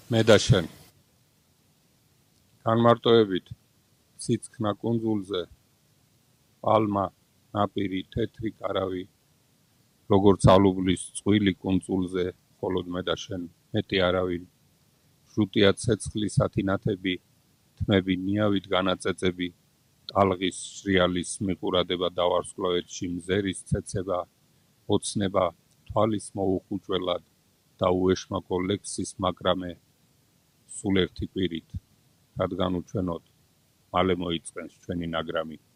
მე და შენ განმარტოებით სიცხნა კუნძულზე პალმა ნაპირი თეთრი კარავი როგორც ალუბლის წყვილი კუნძულზე მხოლოდ მე და შენ მეტი არავინ ჟუტია ცეცხლისათი ნათები თმები ნიავით განაწეწები ტალღის შრიალის მიყურადება დავარსკვლავედში მზერის ცეცება ოცნება თვალის მოუხუჭველად და უეშმაკო ლექსის მაგრამე სულ ერთი კვირით რადგან უჩვენოდ მალე მოიწყენს ჩვენი ნაგრამი